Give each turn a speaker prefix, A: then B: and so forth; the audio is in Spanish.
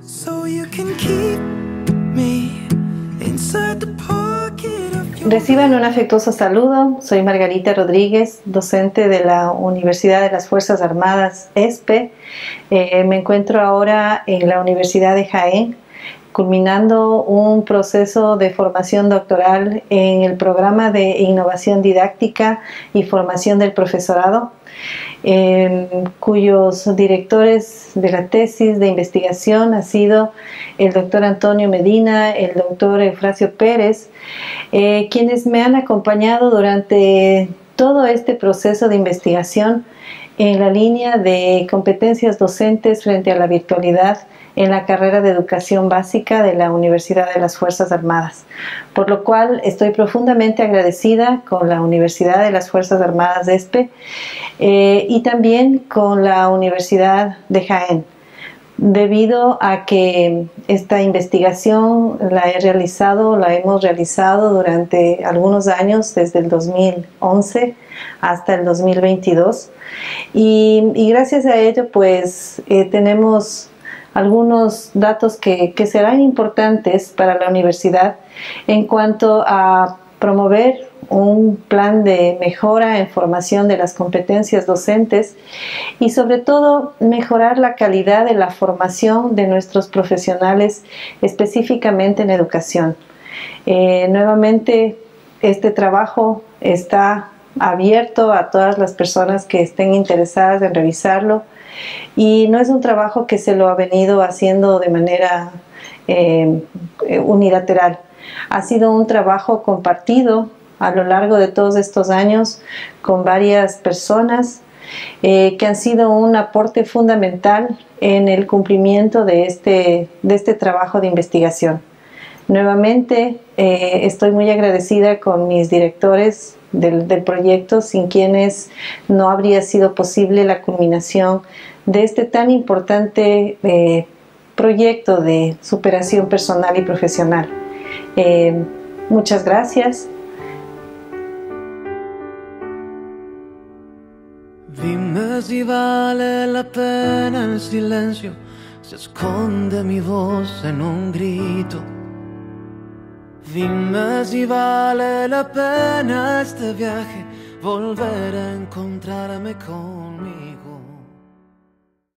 A: So you can keep me inside the pocket of your...
B: Reciban un afectuoso saludo. Soy Margarita Rodríguez, docente de la Universidad de las Fuerzas Armadas, ESPE. Me encuentro ahora en la Universidad de Jaén, culminando un proceso de formación doctoral en el programa de innovación didáctica y formación del profesorado, cuyos directores de la tesis de investigación ha sido el doctor Antonio Medina, el doctor Eufrasio Pérez, quienes me han acompañado durante todo este proceso de investigación en la línea de competencias docentes frente a la virtualidad en la carrera de educación básica de la Universidad de las Fuerzas Armadas, por lo cual estoy profundamente agradecida con la Universidad de las Fuerzas Armadas de ESPE y también con la Universidad de Jaén, debido a que esta investigación la hemos realizado durante algunos años, desde el 2011 hasta el 2022, y gracias a ello pues tenemos algunos datos que serán importantes para la universidad en cuanto a promover un plan de mejora en formación de las competencias docentes y sobre todo mejorar la calidad de la formación de nuestros profesionales, específicamente en educación. Nuevamente, este trabajo está abierto a todas las personas que estén interesadas en revisarlo, y no es un trabajo que se lo ha venido haciendo de manera unilateral. Ha sido un trabajo compartido a lo largo de todos estos años con varias personas que han sido un aporte fundamental en el cumplimiento de este trabajo de investigación. Nuevamente estoy muy agradecida con mis directores del proyecto, sin quienes no habría sido posible la culminación de este tan importante proyecto de superación personal y profesional. Muchas gracias.
A: Dime si vale la pena el silencio, se esconde mi voz en un grito. Dime si vale la pena este viaje, volver a encontrarme conmigo.